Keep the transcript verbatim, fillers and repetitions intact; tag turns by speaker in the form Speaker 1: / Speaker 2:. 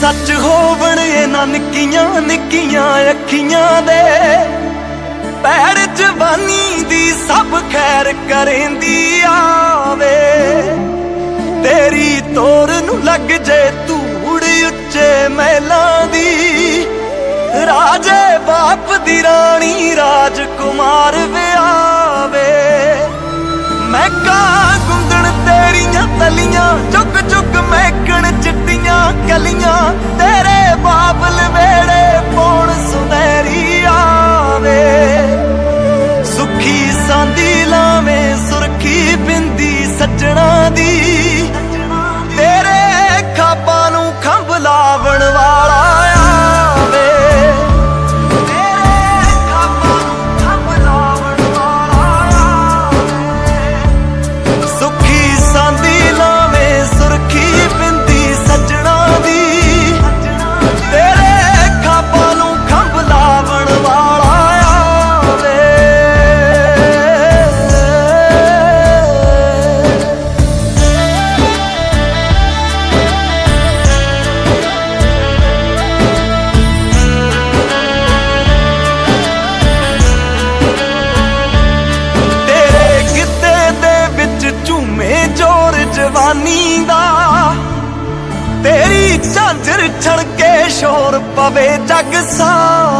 Speaker 1: सच होवण इन्हां निक्कियां निक्कियां अखियां दे, पैर जवानी दी सब खैर करेंदी आवे। तेरी तोर नू लग जे धूड़ उच्चे महलां दी, राजे बाप दी रानी राजकुमार व्यावे। मैं का गुंदण तेरियां तलियां, चुक चुक महकण चिट्टियां कलियां, तेरे बाबल वेड़े पौण सुनहरी आवे। सुखी सांदी लावे सुरखी बिंदी सजना दी, तेरे खाबां नू खंभ लावण वाला आवे। जवानी दा तेरी झांझर छड़के शोर पवे जग सा